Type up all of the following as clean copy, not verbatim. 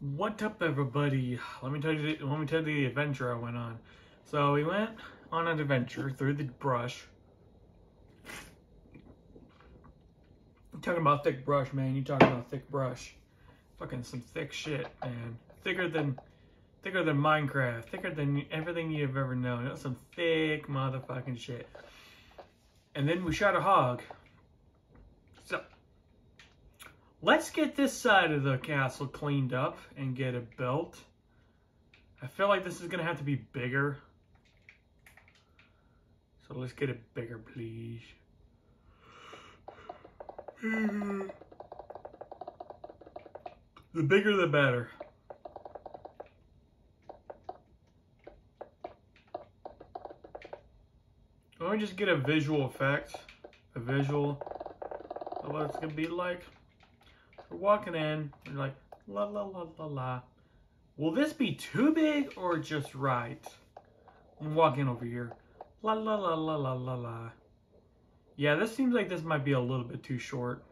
What up, everybody? Let me tell you the adventure I went on. So we went on an adventure through the brush. I'm talking about thick brush, man. You talking about thick brush? Fucking some thick shit, man. Thicker than Minecraft. Thicker than everything you've ever known. That's some thick motherfucking shit. And then we shot a hog. So let's get this side of the castle cleaned up and get it built. I feel like this is gonna have to be bigger. So let's get it bigger, please. The bigger the better. Let me just get a visual effect. A visual of what it's gonna be like. We're walking in, we're like, la la la la la. Will this be too big or just right? I'm walking over here. La la la la la la la. Yeah, this seems like this might be a little bit too short.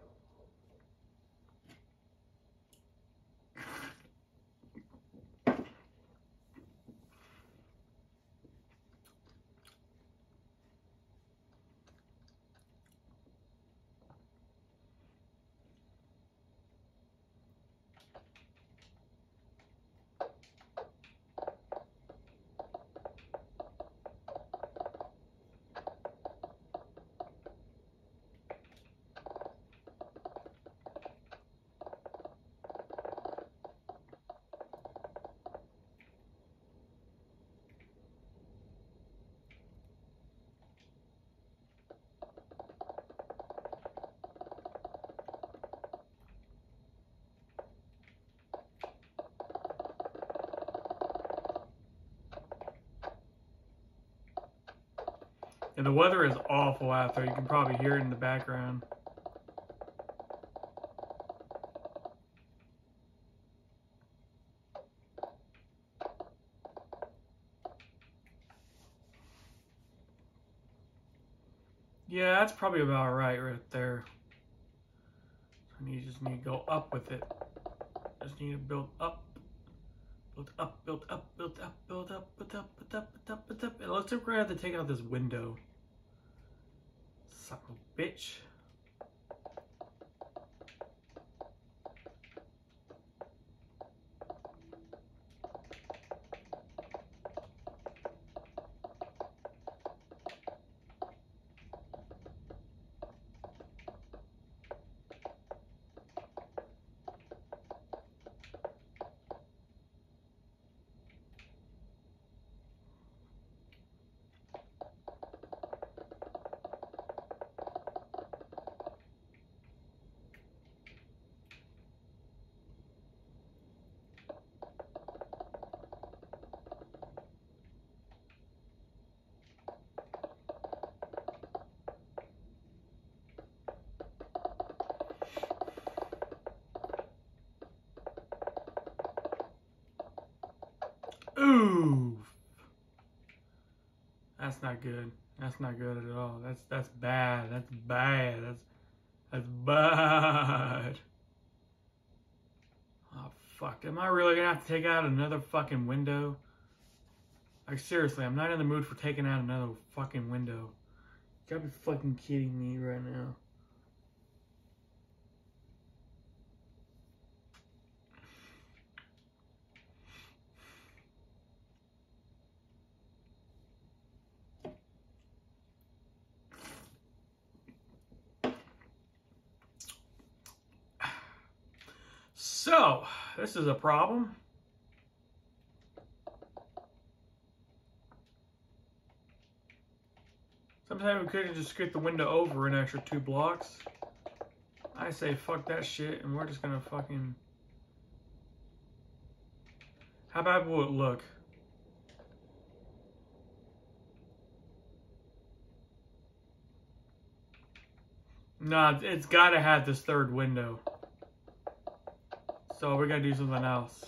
And the weather is awful out there. You can probably hear it in the background. Yeah, that's probably about right there. You just need to go up with it. Just need to build up. Build up, build up, build up, build up, build up, build up, build up, build up. It looks like we're gonna have to take out this window. Son of a bitch. Ooh, that's not good. That's not good at all. That's bad. That's bad. That's bad. Oh fuck! Am I really gonna have to take out another fucking window? Like seriously, I'm not in the mood for taking out another fucking window. You gotta be fucking kidding me right now. So, this is a problem. Sometimes we could have just skipped the window over an extra 2 blocks. I say fuck that shit and we're just gonna fucking... How bad will it look? Nah, it's gotta have this third window. So we're gonna do something else.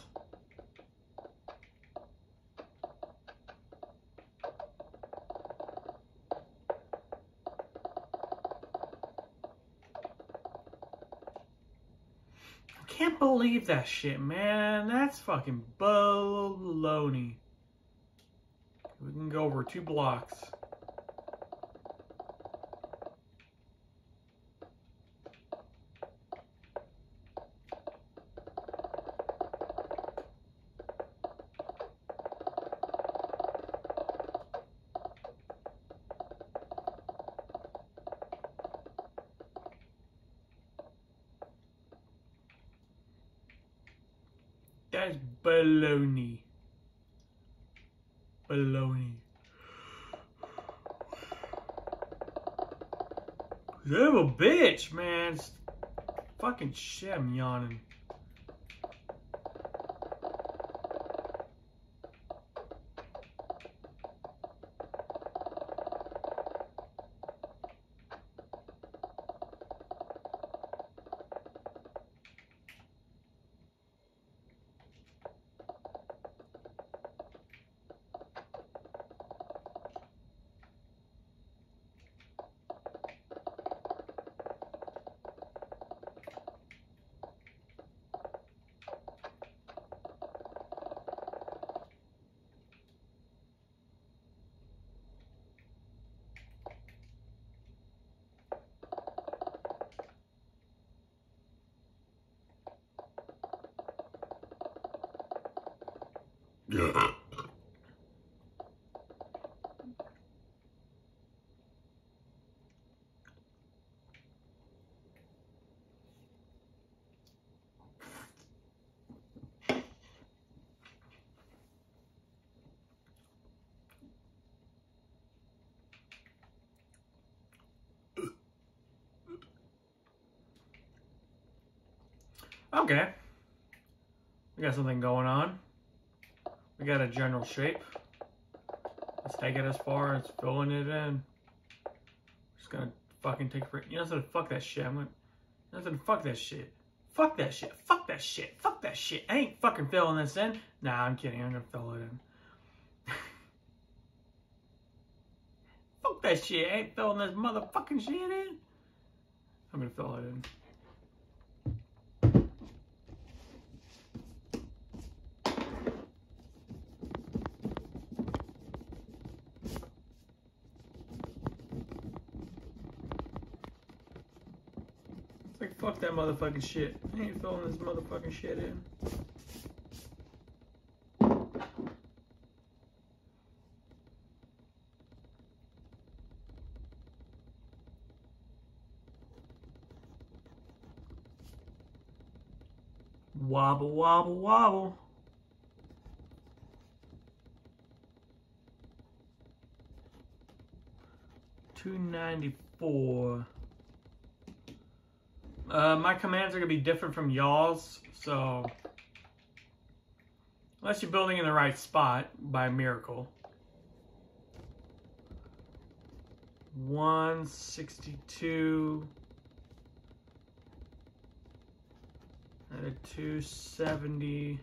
can't believe believe that shit, man. That's fucking baloney. We can go over 2 blocks. That's baloney. Baloney. Son of a bitch, man. Fucking shit, I'm yawning. Okay. We got something going on. We got a general shape. Let's take it as far as filling it in. Just gonna fucking take for you know something, fuck that shit. Fuck that shit. Fuck that shit. Fuck that shit. Fuck that shit. I ain't fucking filling this in. Nah, I'm kidding. I'm gonna fill it in. Fuck that shit. I ain't filling this motherfucking shit in. I'm gonna fill it in. Like, fuck that motherfucking shit. I ain't filling this motherfucking shit in. Wobble, wobble, wobble. $294. My commands are gonna be different from y'all's, so unless you're building in the right spot by miracle. 162 at a 270.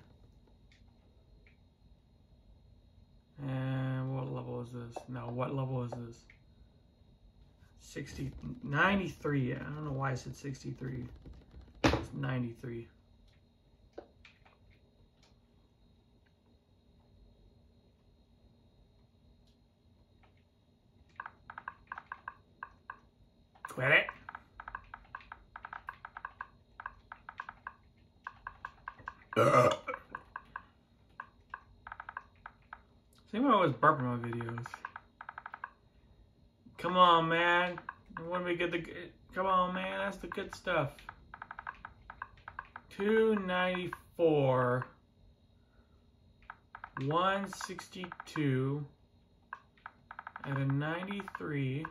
And what level is this? No, what level is this? 93. I don't know why I said 63. It's 93. Quit it. See, I always burping my videos. Come on, man. When we get the, come on, man. That's the good stuff. 294. 162 at a 93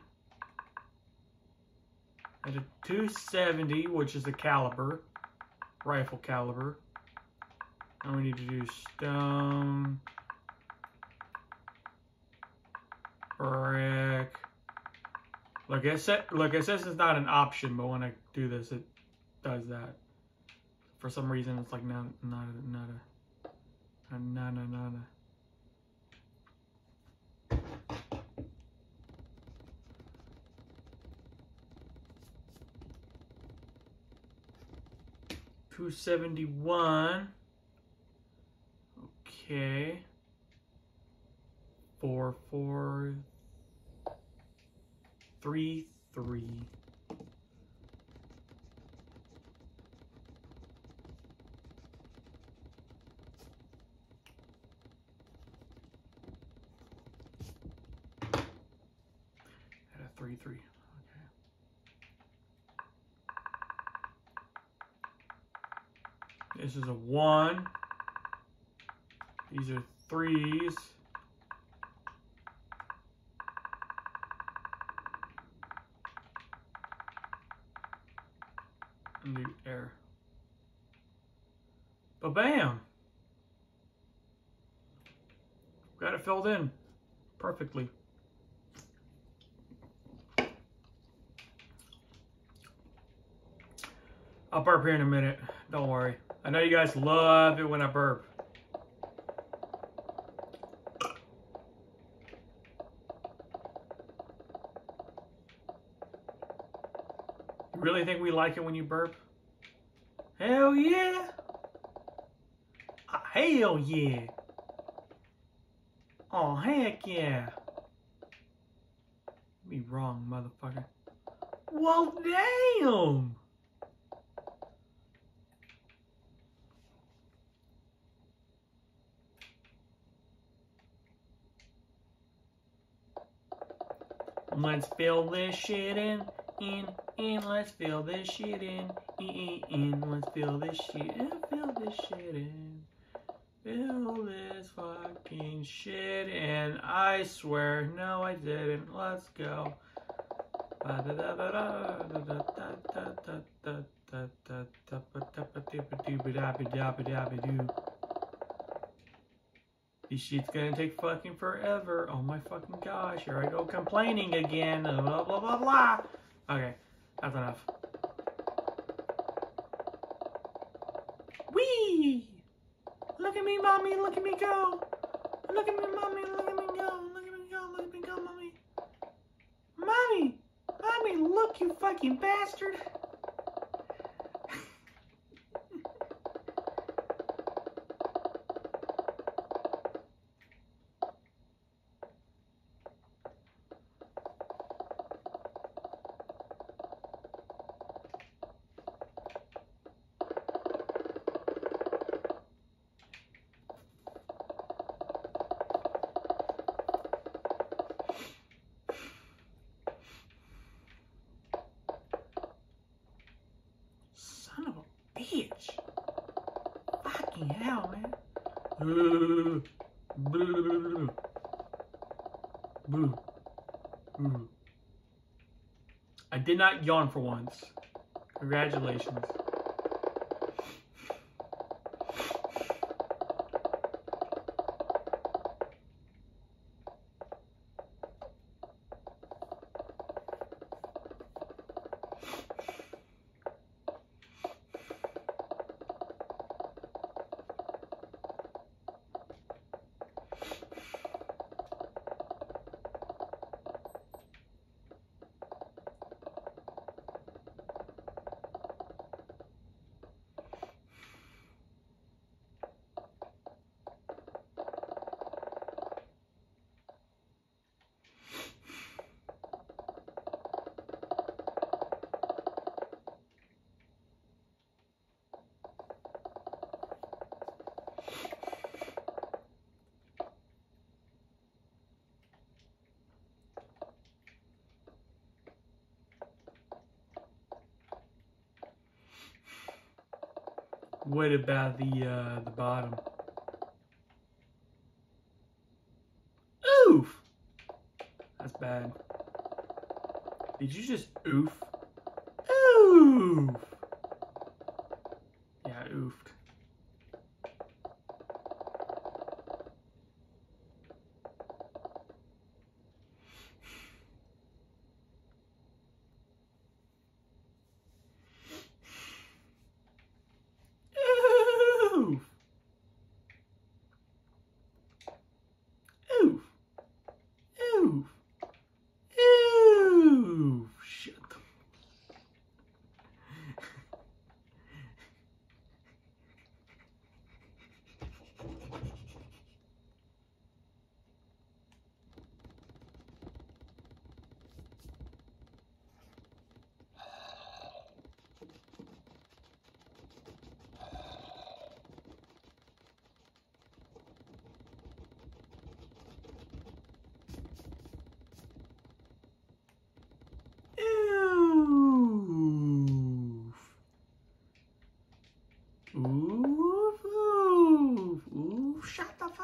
at a 270, which is a caliber, rifle caliber. And we need to do stone, brick. Look, it says it's not an option, but when I do this, it does that. For some reason, it's like not a. 271. Okay. 4433. At a 3-3. Okay. This is a 1. These are 3s. And the air. Ba-bam! Got it filled in perfectly. I'll burp here in a minute. Don't worry. I know you guys love it when I burp. You really think we like it when you burp? Hell yeah! Hell yeah! Oh, heck yeah! Be wrong, motherfucker. Well, damn! Let's fill this shit in, let's fill this shit in, let's fill this shit in, fill this shit in, fill this fucking shit in. I swear, no I didn't, let's go. This shit's gonna take fucking forever. Oh my fucking gosh, here I go complaining again. Blah blah blah blah. Okay, that's enough. Whee! Look at me, mommy, look at me go. Look at me, mommy, look at me go. Look at me go, look at me go, mommy. Mommy! Mommy, look, you fucking bastard! Bitch. Fucking hell, man. I did not yawn for once. Congratulations. What about the bottom? Oof! That's bad. Did you just oof? Oof! Yeah, I oofed.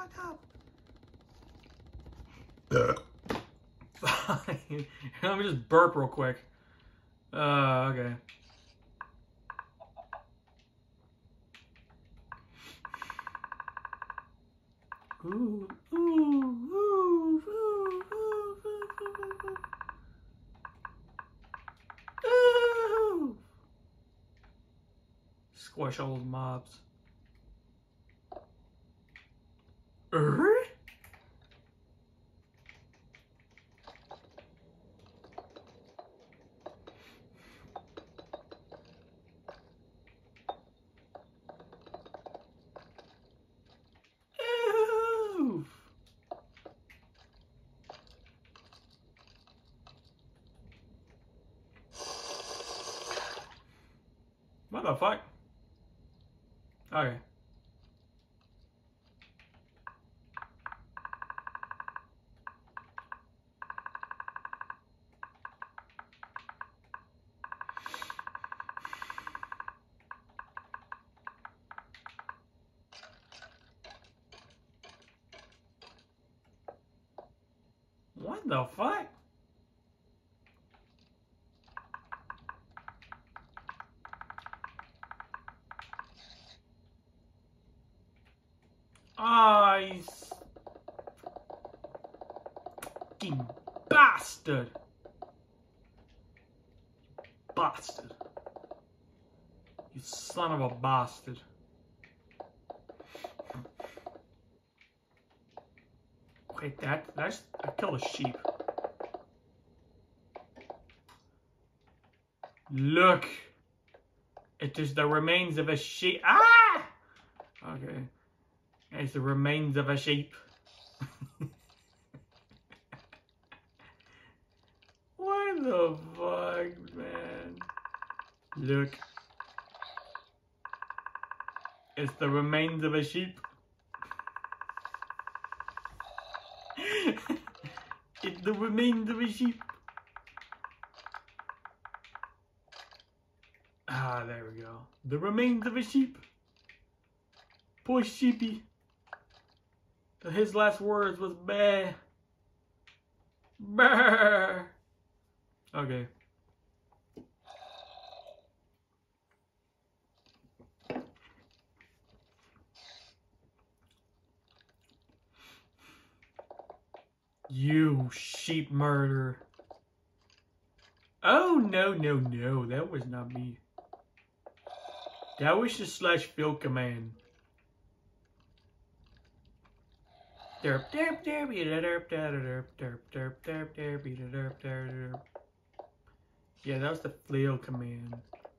fuck up. Fine. Let me just burp real quick. Okay. Ooh, ooh, ooh, ooh, ooh, ooh, ooh. Squash all those mobs. What the fuck? Okay. What the fuck? Ah, you fucking bastard. Bastard. You son of a bastard. Wait, I killed a sheep. Look. It is the remains of a sheep. Ah! Okay. It's the remains of a sheep. What the fuck, man? Look. It's the remains of a sheep. It's the remains of a sheep. Ah, there we go. The remains of a sheep. Poor sheepy. His last words was bah. Bah. Okay. You sheep murderer. Oh, no, no, no. That was not me. That was the /field command. Derp derp derp derp derp derp derp derp derp derp derp. Yeah, that was the field command.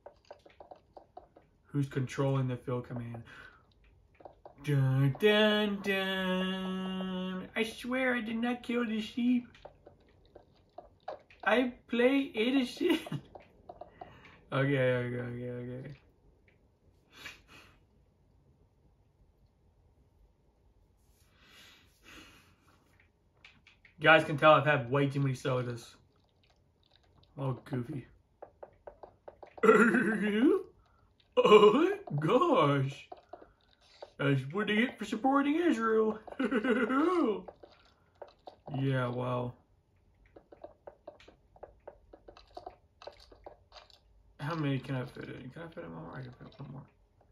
Who's controlling the field command? Dun dun dun. I swear I did not kill the sheep. I play innocent. Okay. You guys can tell I've had way too many sodas. Oh, goofy. Oh, gosh. That's what they get for supporting Israel. Yeah, well. How many can I fit in? Can I fit in one more? I can fit one more.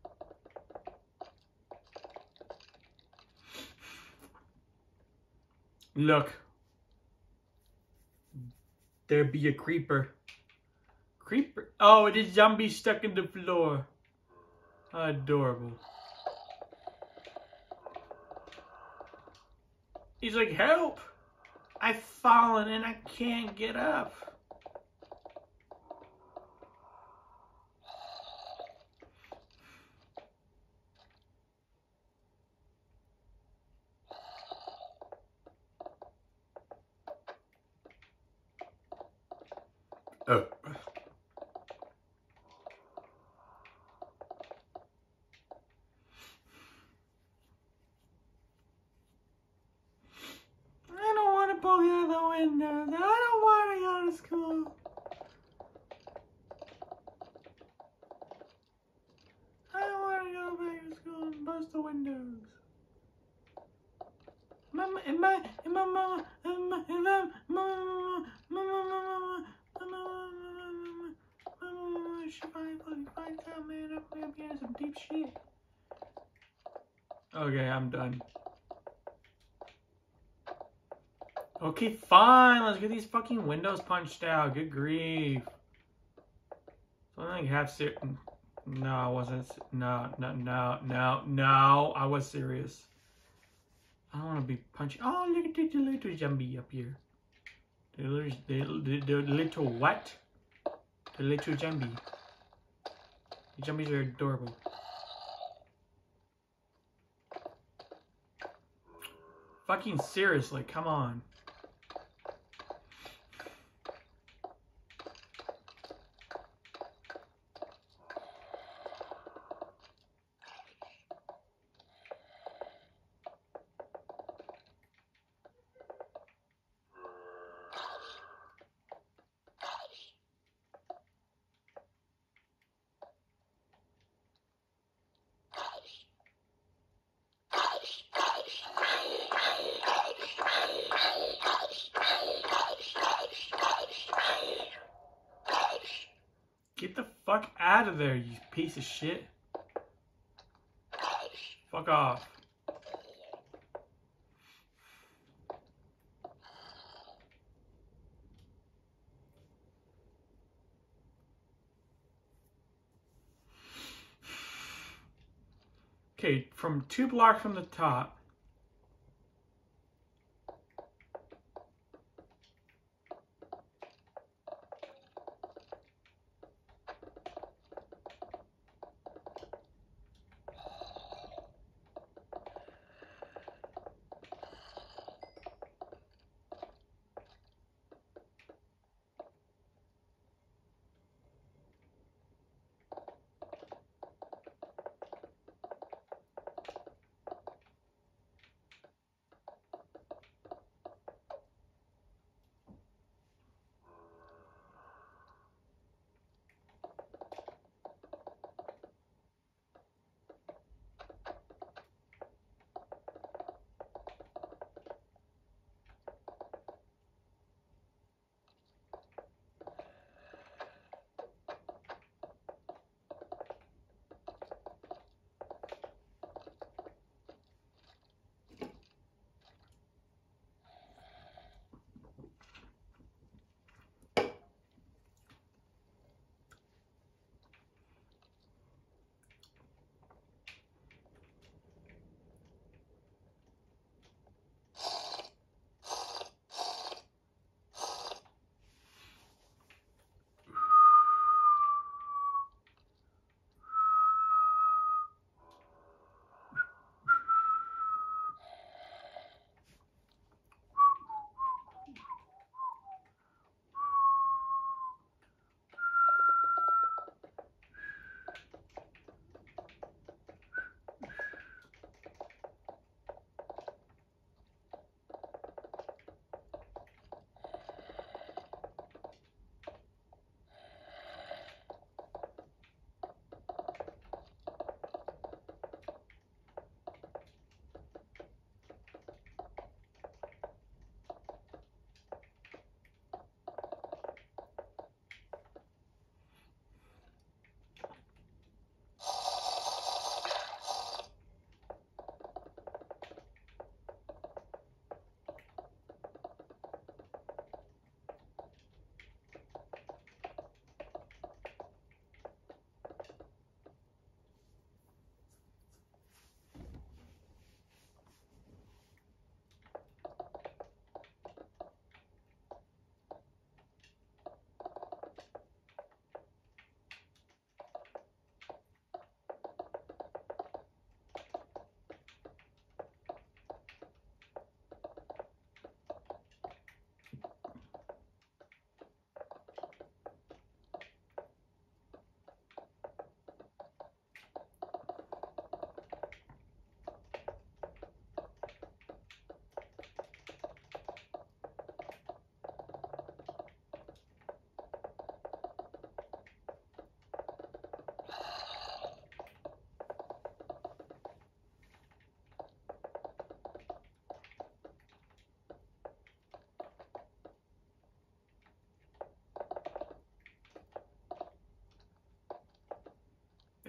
Look. There be a creeper. Creeper? Oh, it is zombie stuck in the floor. Adorable. He's like, help! I've fallen and I can't get up. Oh. I don't want to poke out the windows. I don't want to go to school. I don't want to go back to school and bust the windows. She finally finds out, man. I'm being some deep shit. Okay, I'm done. Okay, fine. Let's get these fucking windows punched out. Good grief. So I think half serious. No, I wasn't. No. I was serious. I don't want to be punching. Oh, look at the little zombie up here. The little what? The little zombie. The zombies are adorable. Fucking seriously, come on. Get the fuck out of there, you piece of shit. Fuck off. Okay, from 2 blocks from the top.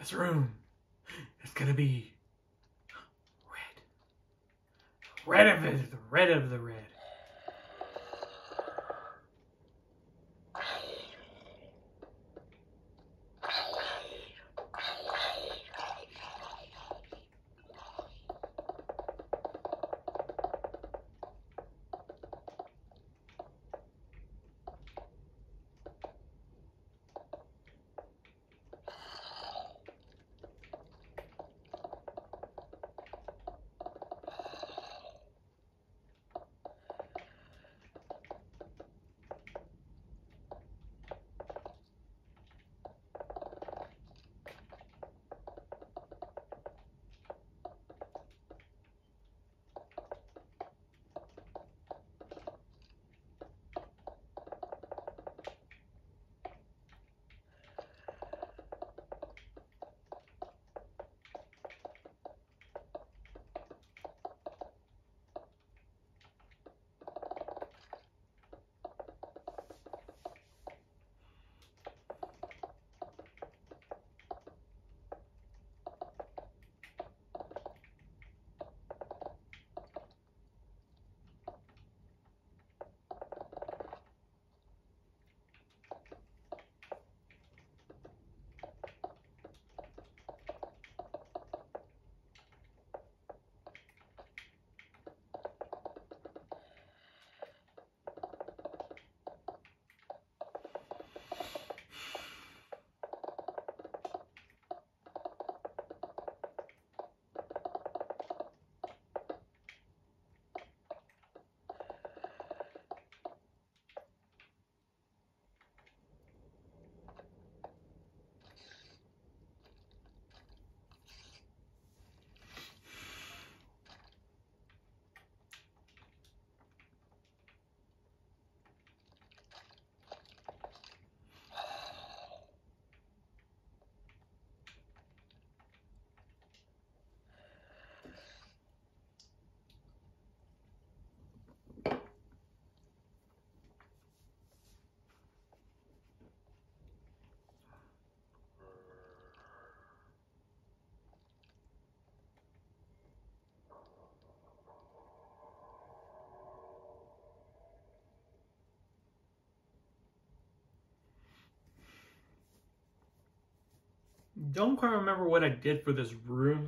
This room is gonna be red. Red of it, the red of the red. Don't quite remember what I did for this room.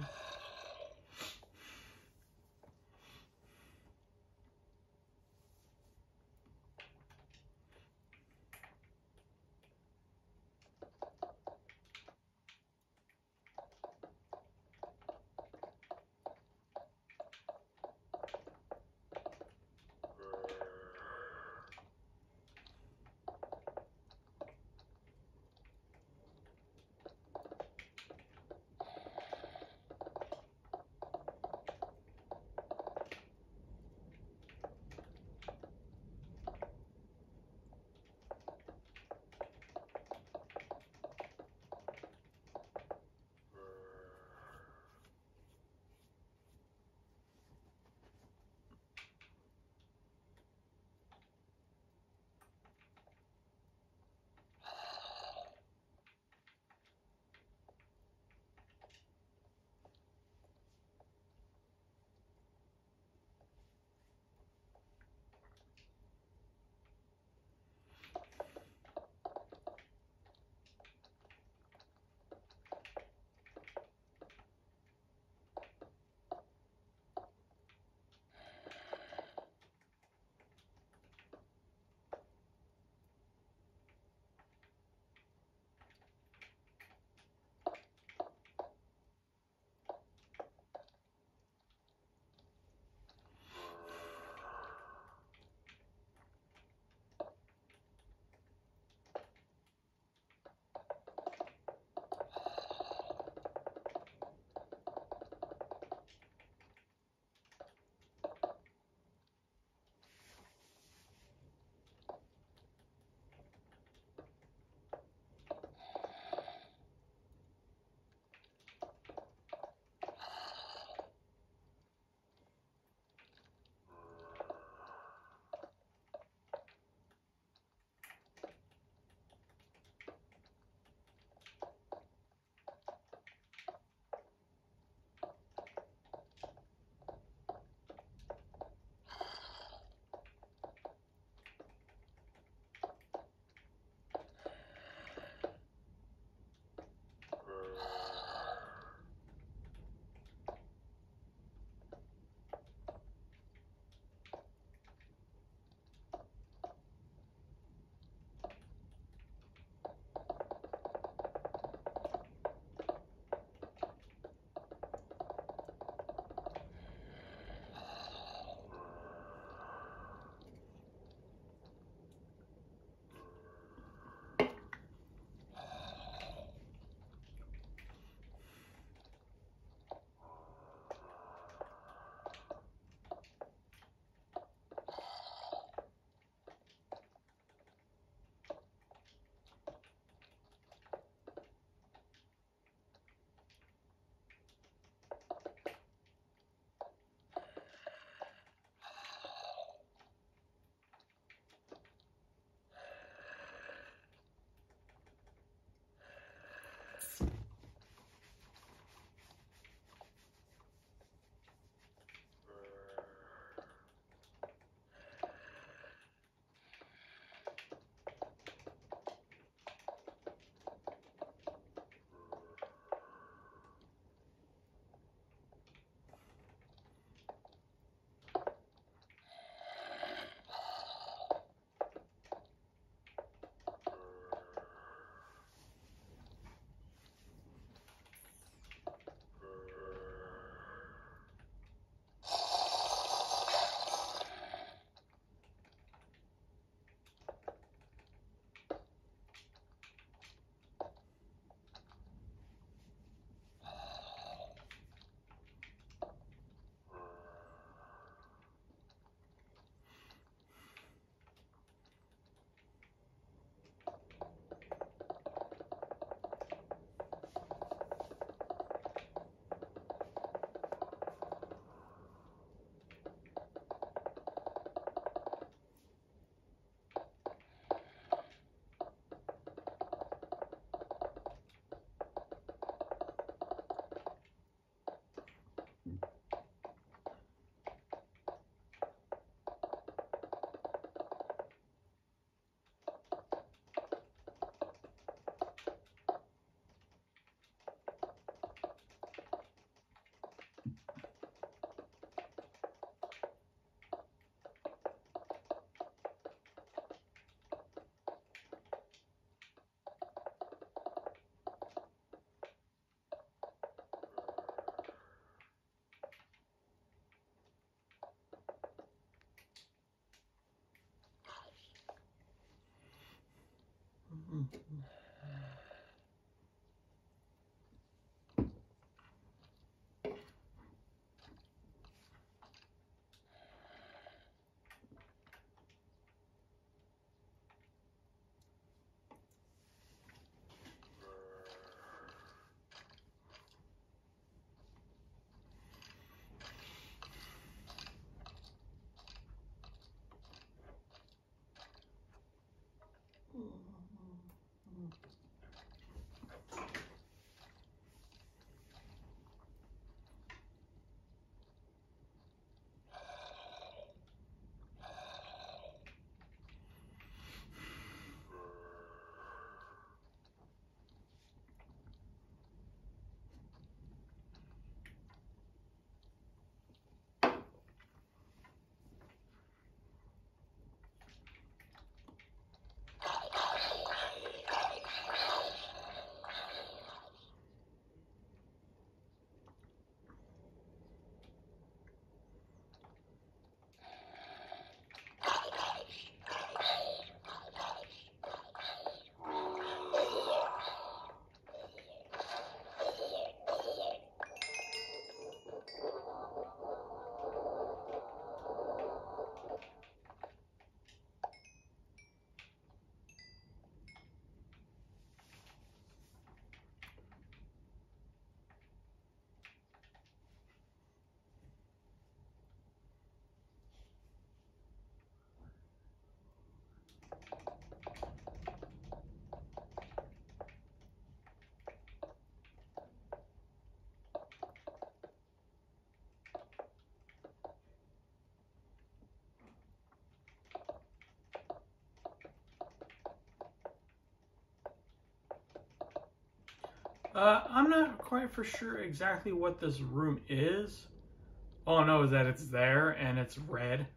I'm not quite for sure exactly what this room is. All I know is that it's there and it's red.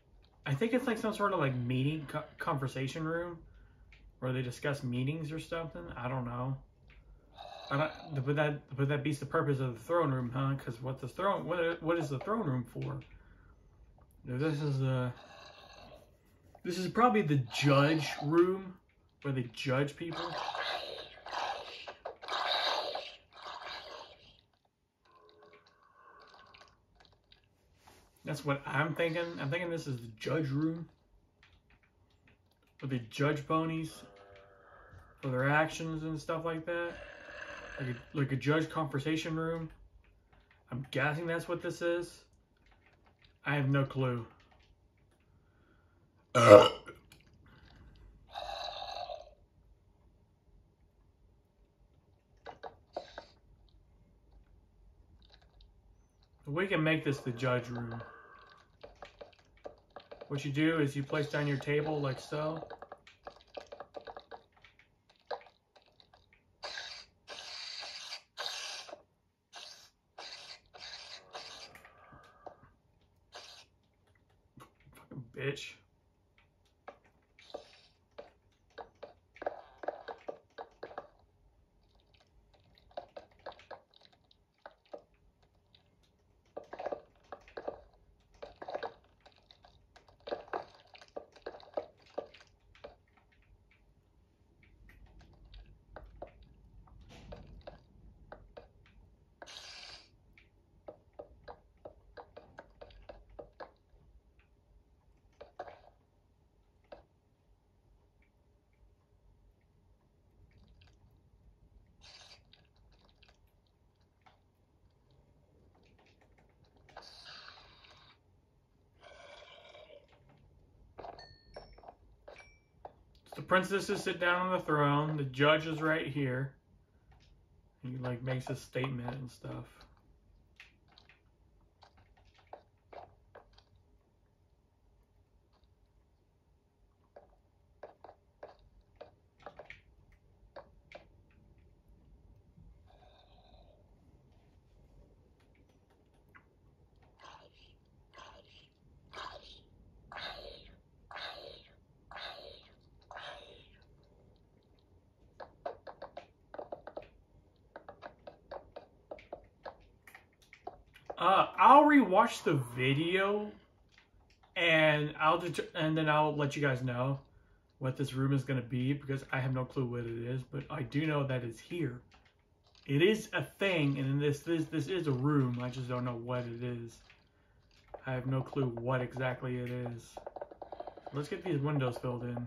I think it's like some sort of like meeting conversation room where they discuss meetings or something. I don't know. But that beats the purpose of the throne room, huh? Because what is the throne room for? This is probably the judge room where they judge people. That's what I'm thinking. I'm thinking this is the judge room. Where they judge ponies for their actions and stuff like that. Like a judge conversation room. I'm guessing that's what this is. I have no clue. We can make this the judge room. What you do is you place down your table like so. Fucking bitch. The princesses sit down on the throne. The judge is right here. He like makes a statement and stuff. I'll rewatch the video, and then I'll let you guys know. what this room is going to be because I have no clue what it is, but I do know that it's here. It is a thing, and this is a room. I just don't know what it is. I have no clue what exactly it is. Let's get these windows filled in.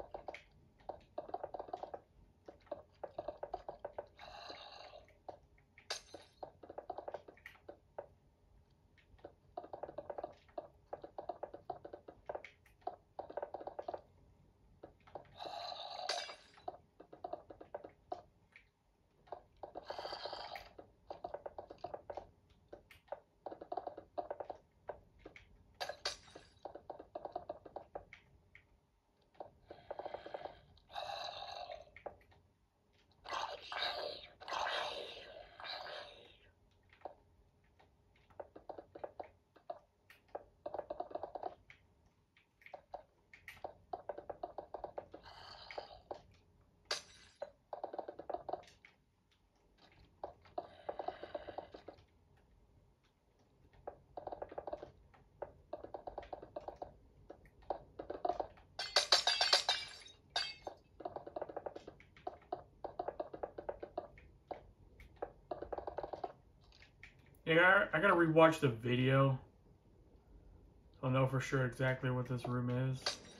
Yeah, I gotta rewatch the video. So I'll know for sure exactly what this room is.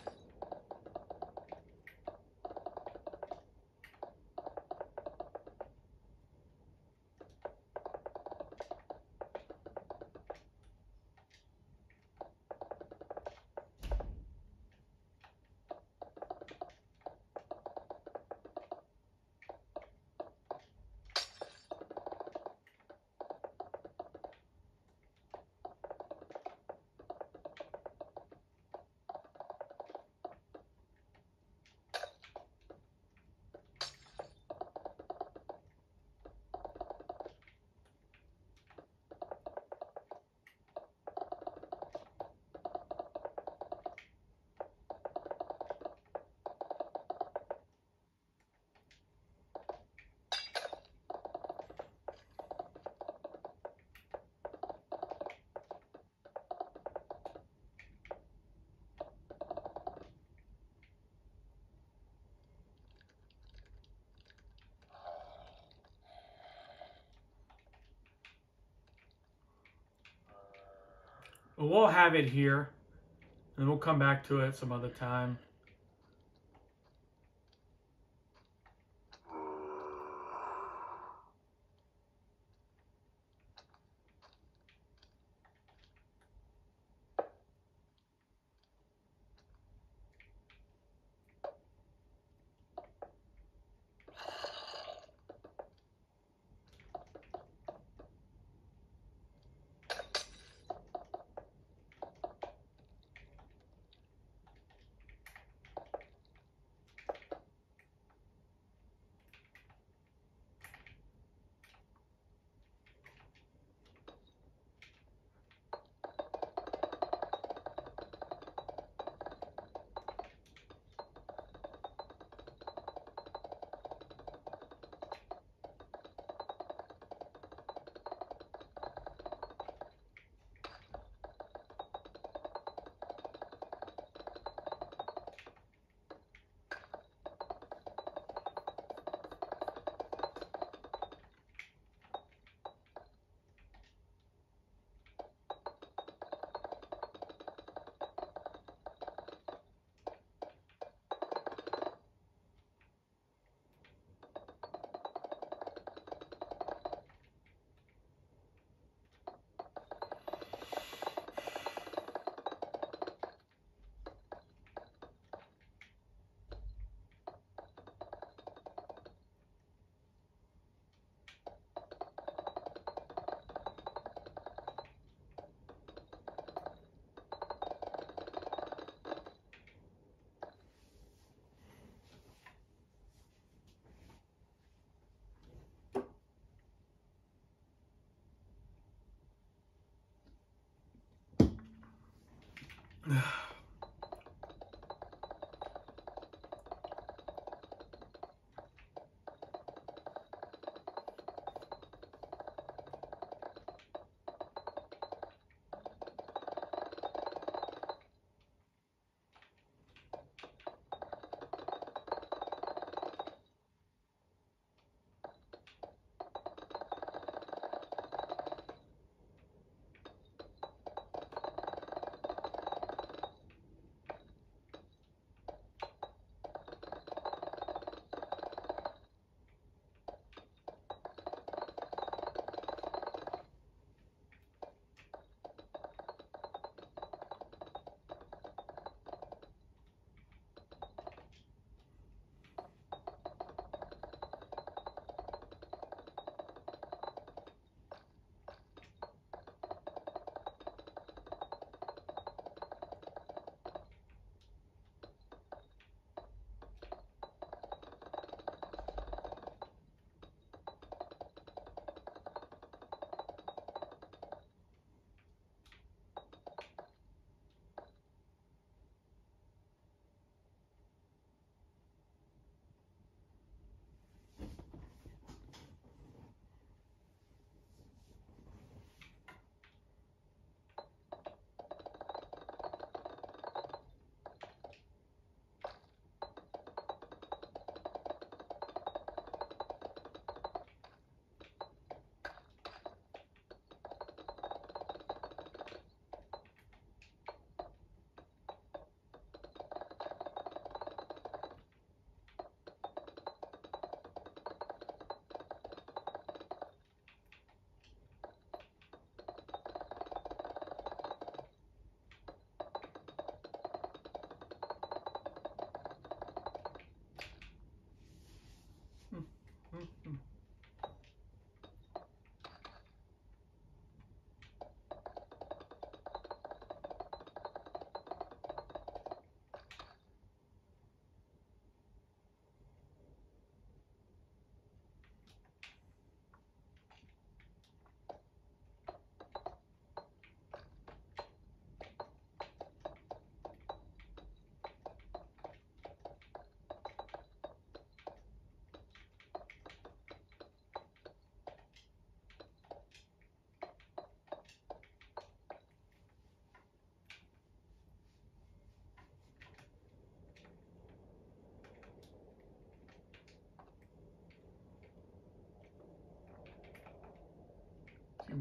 Well, we'll have it here, and we'll come back to it some other time.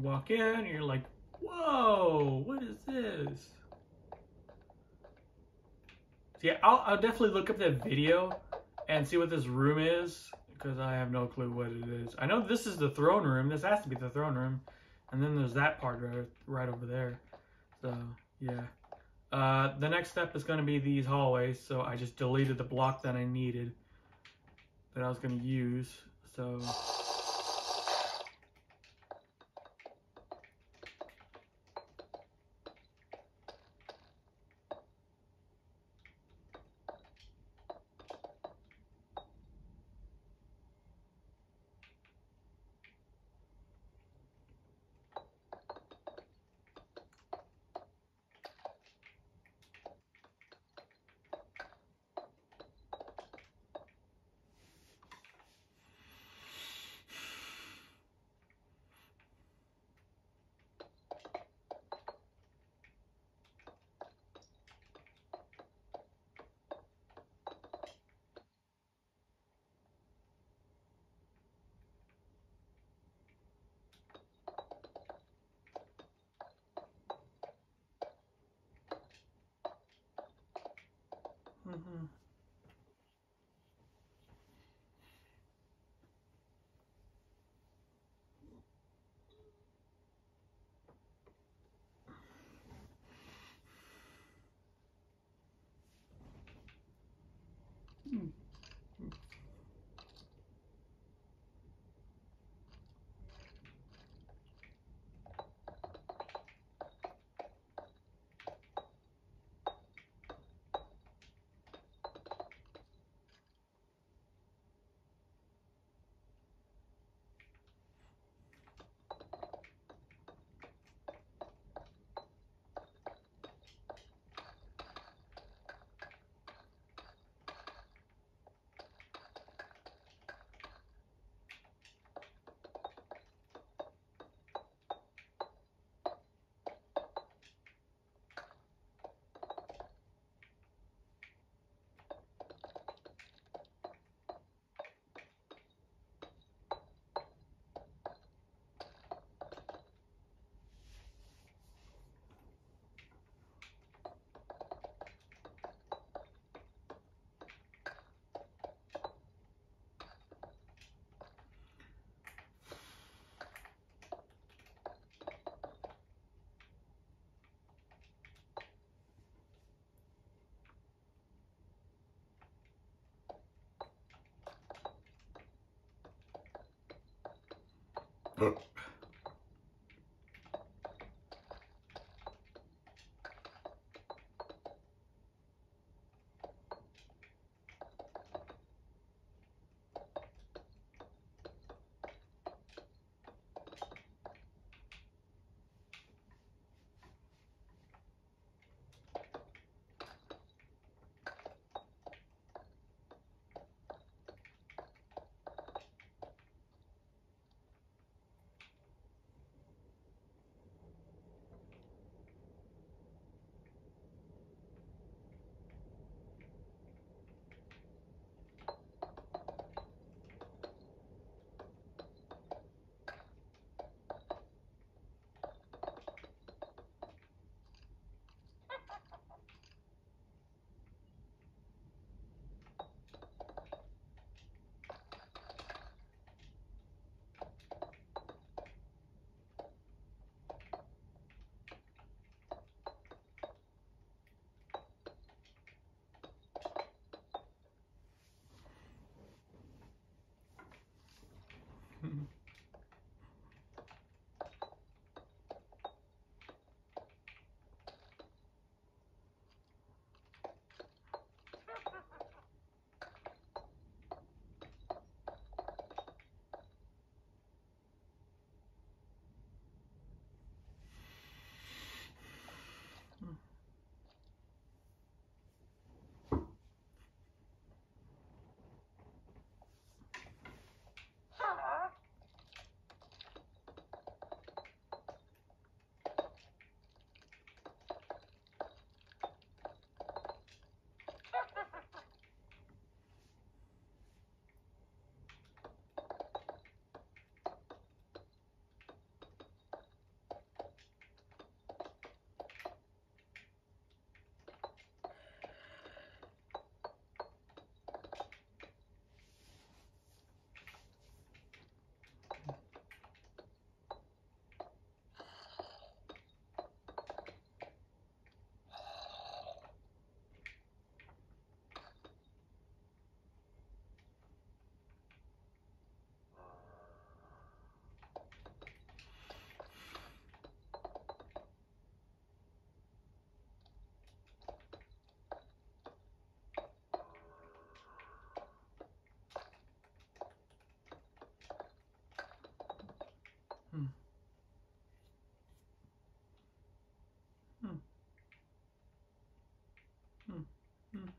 walk in and you're like, whoa, what is this? So yeah, I'll definitely look up that video and see what this room is, because I have no clue what it is. I know this is the throne room. This has to be the throne room. And then there's that part right over there. So, yeah. The next step is going to be these hallways. So I just deleted the block that I needed, that I was going to use. So... Mm-hmm.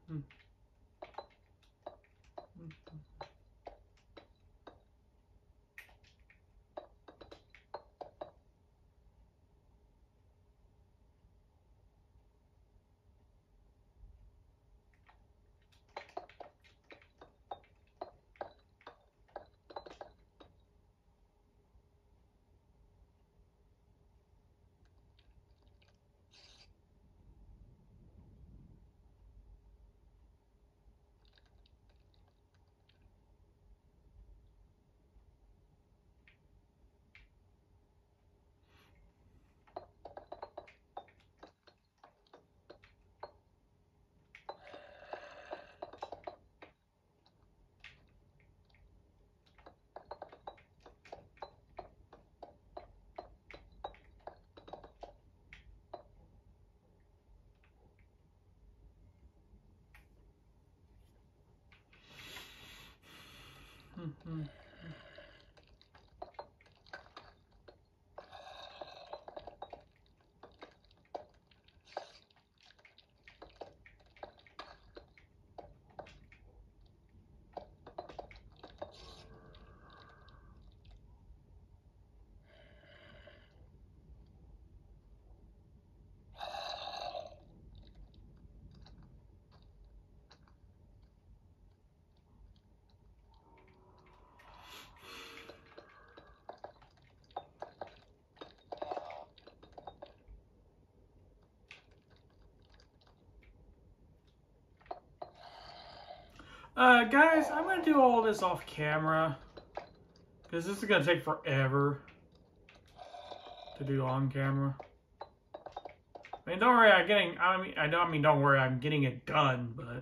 Guys, I'm gonna do all this off camera because this is gonna take forever to do on camera. I mean, don't worry, don't worry, I'm getting it done, but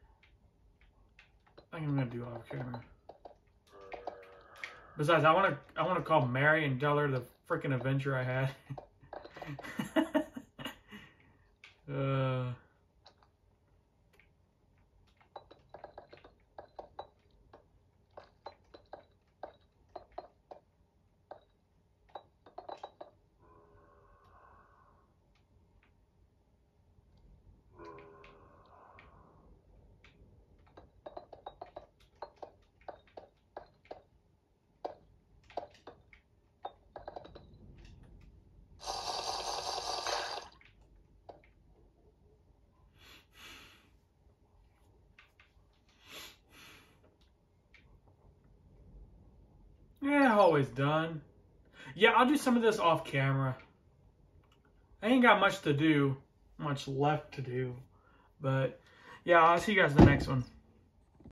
I think I'm gonna do off camera. Besides, I wanna call Mary and tell her the freaking adventure I had. Yeah, always done. Yeah, I'll do some of this off camera. I ain't got much left to do. But yeah, I'll see you guys in the next one.